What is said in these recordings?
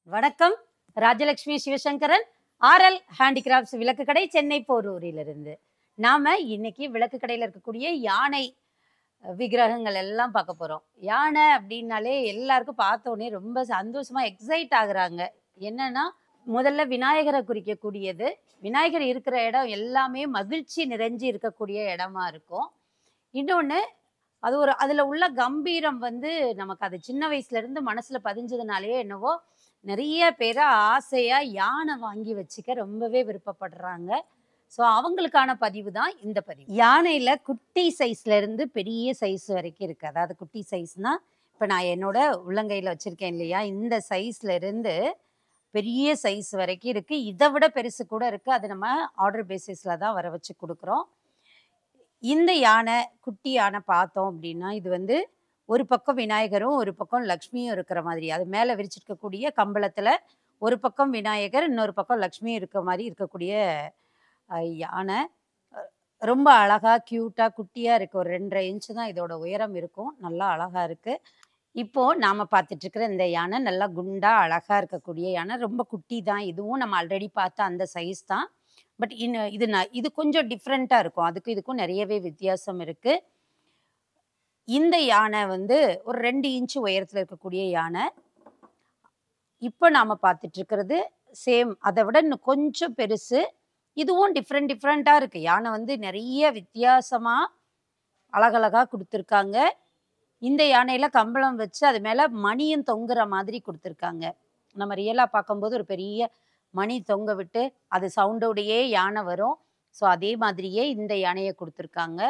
வணக்கம். ராஜலட்சுமி சிவசங்கரன், RLHandicrafts விளக்குக்கடை, சென்னை போரூரிலிருந்து. நாம இன்னைக்கு விளக்குக்கடையில் இருக்கக்கூடிய யானை விக்கிரகங்கள் எல்லாம் பார்க்க போறோம். யானை அப்படின்னாலே எல்லாருக்கும் பார்த்த உடனே ரொம்ப சந்தோஷமா எக்ஸைட் ஆகுறாங்க. என்னன்னா, முதல்ல விநாயகரை குறிக்கக்கூடியது. விநாயகர் இருக்கிற இடம் எல்லாமே மகிழ்ச்சி நிறைஞ்சு இருக்கக்கூடிய இடமா இருக்கும். இன்னொன்று, அதில் உள்ள கம்பீரம் நமக்கு அது சின்ன வயசுல இருந்து மனசுல பதிஞ்சதுனாலேயே என்னவோ நிறைய பேரை ஆசையா யானை வாங்கி வச்சுக்க ரொம்பவே விருப்பப்படுறாங்க. ஸோ அவங்களுக்கான பதிவு தான் இந்த பதிவு. யானையில குட்டி சைஸ்ல இருந்து பெரிய சைஸ் வரைக்கும் இருக்கு. அதாவது குட்டி சைஸ்னா இப்போ நான் என்னோட உள்ளங்கையில் வச்சிருக்கேன் இல்லையா, இந்த சைஸ்ல இருந்து பெரிய சைஸ் வரைக்கும் இருக்கு. இதை விட பெருசு கூட இருக்கு. அது நம்ம ஆர்டர் பேசிஸ்ல தான் வர வச்சு கொடுக்குறோம். இந்த யானை, குட்டி யானை பார்த்தோம் அப்படின்னா, இது ஒரு பக்கம் விநாயகரும் ஒரு பக்கம் லக்ஷ்மியும் இருக்கிற மாதிரி, அது மேலே விரிச்சிருக்கக்கூடிய கம்பளத்தில் ஒரு பக்கம் விநாயகர் இன்னொரு பக்கம் லக்ஷ்மியும் இருக்க மாதிரி இருக்கக்கூடிய யானை. ரொம்ப அழகா க்யூட்டாக குட்டியாக இருக்குது. ஒரு 2.5 இன்ச்சு தான் இதோட உயரம் இருக்கும். நல்லா அழகாக இருக்குது. இப்போது நாம் பார்த்துட்ருக்கிற இந்த யானை நல்லா குண்டாக அழகாக இருக்கக்கூடிய யானை. ரொம்ப குட்டி தான். இதுவும் நம்ம ஆல்ரெடி பார்த்த அந்த சைஸ் தான். பட் இது கொஞ்சம் டிஃப்ரெண்ட்டாக இருக்கும். அதுக்கும் இதுக்கும் நிறையவே வித்தியாசம் இருக்குது. இந்த யானை ஒரு 2 இன்ச்சு உயரத்தில் இருக்கக்கூடிய யானை. இப்போ நாம் பார்த்துட்ருக்கிறது சேம், அதை விட இன்னும் கொஞ்சம் பெருசு. இதுவும் டிஃப்ரெண்ட்டாக இருக்குது. யானை நிறைய வித்தியாசமாக அழகழகாக கொடுத்துருக்காங்க. இந்த யானையில் கம்பளம் வச்சு அது மேலே மணியும் தொங்குற மாதிரி கொடுத்துருக்காங்க. நம்ம ரியலாக பார்க்கும்போது ஒரு பெரிய மணி தொங்க விட்டு அது சவுண்டோடையே யானை வரும். ஸோ அதே மாதிரியே இந்த யானையை கொடுத்துருக்காங்க.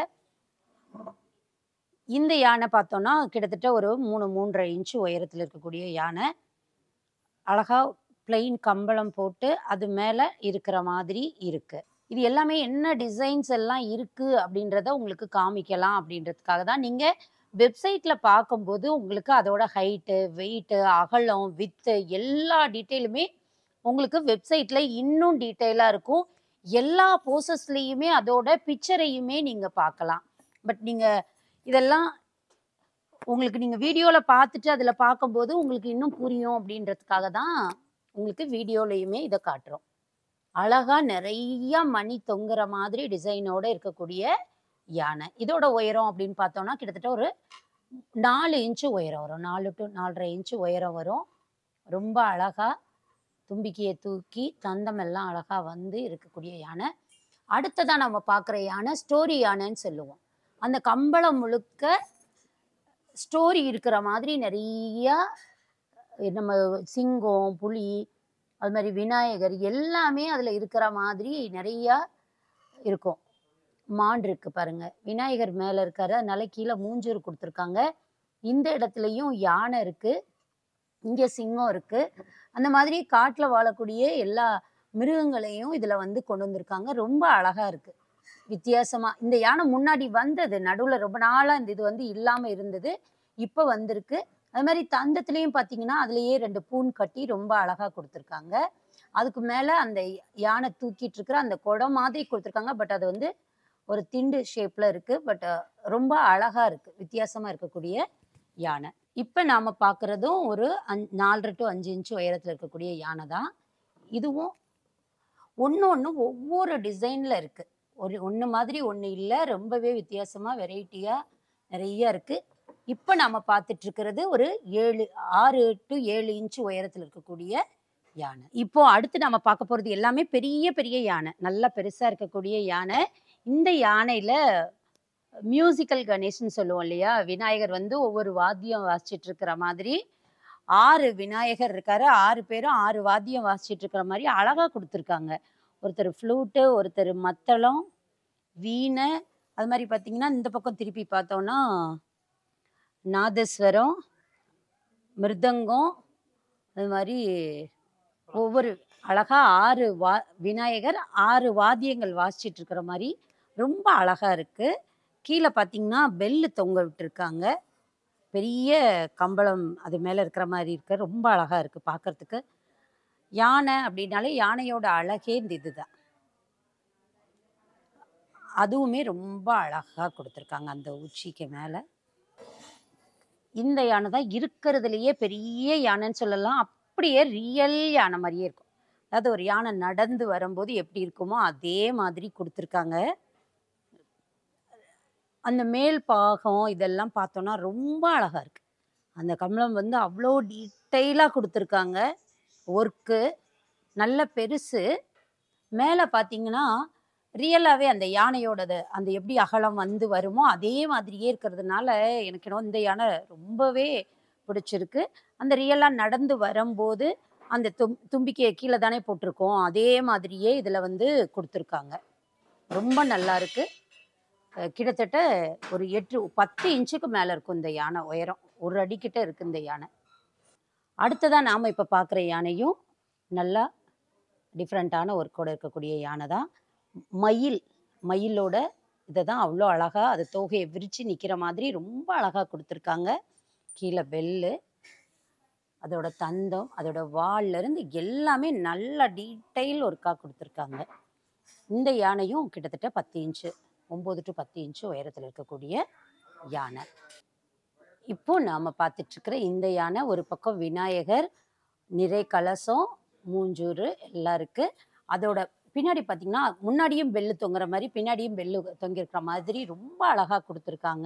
இந்த யானை பார்த்தோன்னா கிட்டத்தட்ட ஒரு 3.5 இன்ச்சு உயரத்தில் இருக்கக்கூடிய யானை. அழகாக பிளெயின் கம்பளம் போட்டு அது மேலே இருக்கிற மாதிரி இருக்குது. இது எல்லாமே என்ன டிசைன்ஸ் எல்லாம் இருக்குது அப்படின்றத உங்களுக்கு காமிக்கலாம் அப்படின்றதுக்காக தான். நீங்கள் வெப்சைட்டில் பார்க்கும்போது உங்களுக்கு அதோட ஹைட்டு, வெயிட்டு, அகலம், வித்து எல்லா டீட்டெயிலுமே உங்களுக்கு வெப்சைட்டில் இன்னும் டீட்டெயிலாக இருக்கும். எல்லா போசஸ்லேயுமே அதோட பிக்சரையுமே நீங்கள் பார்க்கலாம். பட் நீங்கள் இதெல்லாம் நீங்கள் வீடியோவில் பார்த்துட்டு அதில் பார்க்கும்போது உங்களுக்கு இன்னும் புரியும் அப்படின்றதுக்காக தான் உங்களுக்கு வீடியோலையுமே இதை காட்டுறோம். அழகாக நிறைய மணி தொங்குற மாதிரி டிசைனோடு இருக்கக்கூடிய யானை. இதோட உயரம் அப்படின்னு பார்த்தோன்னா கிட்டத்தட்ட ஒரு 4 இன்ச்சு உயரம் வரும். 4 to 4.5 இன்ச்சு உயரம் வரும். ரொம்ப அழகாக தும்பிக்கையை தூக்கி தந்தம் எல்லாம் அழகாக இருக்கக்கூடிய யானை. அடுத்ததான் நம்ம பார்க்குற யானை ஸ்டோரி யானைன்னு சொல்லுவோம். அந்த கம்பளம் முழுக்க ஸ்டோரி இருக்கிற மாதிரி நிறையா நம்ம சிங்கம், புலி, அது மாதிரி விநாயகர் எல்லாமே அதில் இருக்கிற மாதிரி நிறையா இருக்கும். மான் இருக்குது பாருங்கள், விநாயகர் மேலே இருக்காரு, அதனால கீழே மூஞ்சூர் கொடுத்துருக்காங்க. இந்த இடத்துலையும் யானை இருக்குது, இங்கே சிங்கம் இருக்குது. அந்த மாதிரி காட்டில் வாழக்கூடிய எல்லா மிருகங்களையும் இதில் கொண்டு வந்திருக்காங்க. ரொம்ப அழகாக இருக்குது, வித்தியாசமாக. இந்த யானை முன்னாடி வந்தது நடுவில் ரொம்ப நாளாக இது இல்லாமல் இருந்தது, இப்போ வந்திருக்கு. அது மாதிரி தந்தத்துலேயும் பார்த்தீங்கன்னா அதுலேயே 2 பூன் கட்டி ரொம்ப அழகாக கொடுத்துருக்காங்க. அதுக்கு மேலே அந்த யானை தூக்கிட்டு இருக்கிற அந்த குடம் மாதிரி கொடுத்துருக்காங்க. பட் அது ஒரு திண்டு ஷேப்பில் இருக்குது. பட் ரொம்ப அழகாக இருக்குது, வித்தியாசமாக இருக்கக்கூடிய யானை. இப்போ நாம் பார்க்குறதும் ஒரு 4 to 5 இன்ச்சு உயரத்தில் இருக்கக்கூடிய யானை தான். இதுவும் ஒன்று ஒவ்வொரு டிசைனில் இருக்குது. ஒன்று மாதிரி ஒன்று இல்லை, ரொம்பவே வித்தியாசமாக வெரைட்டியாக நிறைய இருக்குது. இப்போ நாம் பார்த்துட்ருக்கிறது ஒரு 6 to 7 இன்ச்சு உயரத்தில் இருக்கக்கூடிய யானை. இப்போ அடுத்து நம்ம பார்க்க போகிறது எல்லாமே பெரிய பெரிய யானை, நல்லா பெருசாக இருக்கக்கூடிய யானை. இந்த யானையில் மியூசிக்கல் கணேஷ்னு சொல்லுவோம் இல்லையா, விநாயகர் ஒவ்வொரு வாத்தியம் வாசிச்சுட்டு இருக்கிற மாதிரி 6 விநாயகர் இருக்காரு. 6 பேரும் 6 வாத்தியம் வாசிச்சுட்டு இருக்கிற மாதிரி அழகாக கொடுத்துருக்காங்க. ஒருத்தர் ஃப்ளூட்டு, ஒருத்தர் மத்தளம், வீணை, அது மாதிரி பார்த்திங்கன்னா இந்த பக்கம் திருப்பி பார்த்தோன்னா நாதஸ்வரம், மிருதங்கம், அது மாதிரி ஒவ்வொரு அழகாக 6 விநாயகர் 6 வாத்தியங்கள் வாசிச்சுட்டு இருக்கிற மாதிரி ரொம்ப அழகாக இருக்குது. கீழே பார்த்திங்கன்னா பெல்லு தொங்க விட்டுருக்காங்க. பெரிய கம்பளம் அது மேலே இருக்கிற மாதிரி இருக்குது. ரொம்ப அழகாக இருக்குது பார்க்குறதுக்கு. யானை அப்படின்னாலே யானையோட அழகே இந்த இதுதான். அதுவுமே ரொம்ப அழகாக கொடுத்துருக்காங்க அந்த உச்சிக்கு மேலே. இந்த யானை தான் இருக்கிறதுலையே பெரிய யானைன்னு சொல்லலாம். அப்படியே ரியல் யானை மாரியே இருக்கும். அதாவது ஒரு யானை நடந்து வரும்போது எப்படி இருக்குமோ, அதே மாதிரி குடுத்துருக்காங்க. அந்த மேல் பாகம் இதெல்லாம் பார்த்தோம்னா, ரொம்ப அழகா இருக்கு. அந்த கம்பளம் வந்து அவ்ளோ டீட்டெயிலா குடுத்துருக்காங்க. ஒர்க்கு நல்ல பெருசு. மேல பார்த்தீங்கன்னா, ரியலாவே அந்த யானையோடது அந்த எப்படி அகலம் வந்து வருமோ, அதே மாதிரியே இருக்கிறதுனால, எனக்கு என்னவோ இந்த யானை ரொம்பவே பிடிச்சிருக்கு. அந்த ரியலா நடந்து வரம்போது, அந்த தும்பிக்கைய கீழ தானே போட்டிருக்கோம். அதே மாதிரியே இதில வந்து குடுத்துருக்காங்க. ரொம்ப நல்லாருக்கு. கிட்டத்தட்ட ஒரு 10 இன்ச்சுக்கு மேல இருக்கும் இந்த யானை உயரம். 1 அடி கிட்ட இருக்கு இந்த யானை. அடுத்ததா நாம இப்ப பார்க்குற யானையும் நல்லா டிஃப்ரெண்ட்டான ஒர்க்கோட இருக்கக்கூடிய யானை தான். மயில், மயிலோட இத தான் அவ்ளோ அழகா அது தோகைய விரிச்சு நிக்கிற மாதிரி ரொம்ப அழகா குடுத்துருக்காங்க. கீழ பெல்லு, அதோட தந்தம், அதோட வால்லருந்து எல்லாமே நல்லா டீட்டெயில் ஒர்க்கா குடுத்துருக்காங்க. இந்த யானையும் கிட்டத்தட்ட 10 இன்ச்சு 9 டூ 10 இன்ச்சு உயரத்துல இருக்கக்கூடிய யானை. இப்போ நாம பார்த்துட்ருக்கிற இந்த யானை ஒரு பக்கம் விநாயகர், நிறை கலசம், மூஞ்சூறு எல்லாம் இருக்கு. அதோட பின்னாடி பார்த்தீங்கன்னா, முன்னாடியும் பெல்லு தொங்குற மாரி, பின்னாடியும் பெல்லு தொங்கியிருக்கிற மாதிரி ரொம்ப அழகா குடுத்துருக்காங்க.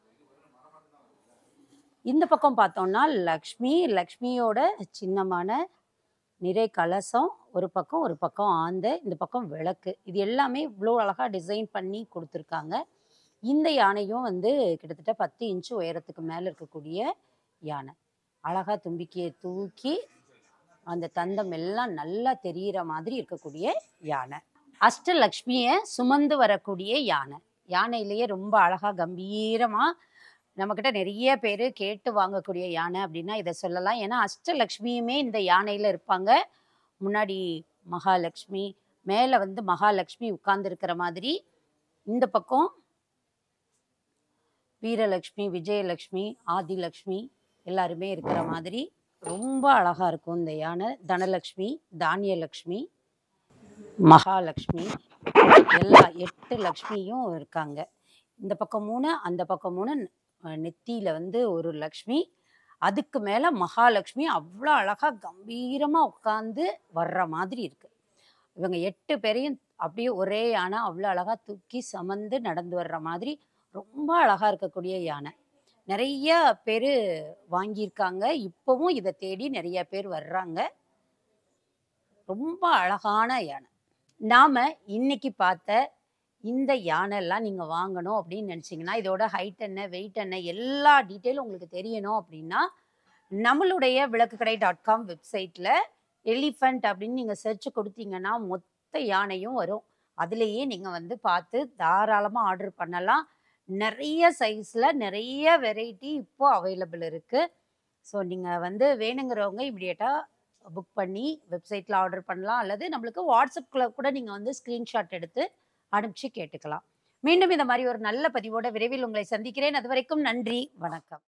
இந்த பக்கம் பார்த்தோம்னா, லக்ஷ்மி, லக்ஷ்மியோட சின்னமான நிறை கலசம் ஒரு பக்கம், ஒரு பக்கம் ஆந்தை, இந்த பக்கம் விளக்கு. இது எல்லாமே இவ்ளோ அழகா டிசைன் பண்ணி குடுத்துருக்காங்க. இந்த யானையும் வந்து கிட்டத்தட்ட 10 இன்ச்சு உயரத்துக்கு மேல இருக்கக்கூடிய யானை. அழகா தும்பிக்கைய தூக்கி, அந்த தந்தம் எல்லாம் நல்லா தெரியிற மாதிரி இருக்கக்கூடிய யானை. அஷ்டலக்ஷ்மிய சுமந்து வரக்கூடிய யானை. யானையிலேயே ரொம்ப அழகா கம்பீரமா நம்மக்கிட்ட நெறைய பேரு கேட்டு வாங்கக்கூடிய யானை அப்படின்னா இத சொல்லலாம். ஏன்னா, அஷ்டலக்ஷ்மியுமே இந்த யானையில இருப்பாங்க. முன்னாடி மகாலட்சுமி, மேல வந்து மகாலட்சுமி உட்கார்ந்திருக்கிற மாதிரி, இந்த பக்கம் வீரலட்சுமி, விஜயலட்சுமி, ஆதிலட்சுமி எல்லாருமே இருக்கிற மாதிரி ரொம்ப அழகா இருக்கும் இந்த யானை. தனலட்சுமி, தானியலட்சுமி, மகாலட்சுமி எல்லா 8 லக்ஷ்மியும் இருக்காங்க. இந்த பக்கம் 3, அந்த பக்கம் 3 நெத்தியில வந்து ஒரு லக்ஷ்மி. அதுக்கு மேல மகாலட்சுமி அவ்ளோ அழகா கம்பீரமா உட்கார்ந்து வர்ற மாதிரி இருக்கு. இவங்க 8 பேரையும் அப்படியே ஒரே யானை அவ்ளோ அழகா தூக்கி சுமந்து நடந்து வர்ற மாதிரி ரொம்ப அழகா இருக்கக்கூடிய யானை. நெறைய பேரு வாங்கியிருக்காங்க. இப்பவும் இத தேடி நெறைய பேர் வர்றாங்க. ரொம்ப அழகான யானை. நாம இன்னைக்கு பார்த்த இந்த யானைலாம் நீங்க வாங்கணும் அப்படின்னு நினைச்சீங்கன்னா, இதோட ஹைட் என்ன, வெயிட் என்ன எல்லா டீட்டெயிலும் உங்களுக்கு தெரியணும் அப்படின்னா, நம்மளுடைய விளக்குக்கடை.com வெப்சைட்ல எலிஃபண்ட் அப்படின்னு நீங்க சர்ச் கொடுத்தீங்கன்னா, மொத்த யானையும் வரும். அதிலேயே நீங்க வந்து பார்த்து தாராளமா ஆர்டர் பண்ணலாம். நெறைய சைஸ்ல நெறைய வெரைட்டி இப்போ அவைலபிள் இருக்கு. ஸோ நீங்க வந்து வேணுங்கிறவங்க இமிடியேட்டா புக் பண்ணி வெப்சைட்ல ஆர்டர் பண்ணலாம். அல்லது நம்மளுக்கு வாட்ஸ்அப்ல கூட நீங்க வந்து ஸ்கிரீன்ஷாட் எடுத்து அனுப்பிச்சு கேட்டுக்கலாம். மீண்டும் இந்த மாரி ஒரு நல்ல பதிவோட விரைவில் உங்களை சந்திக்கிறேன். அதுவரைக்கும் நன்றி, வணக்கம்.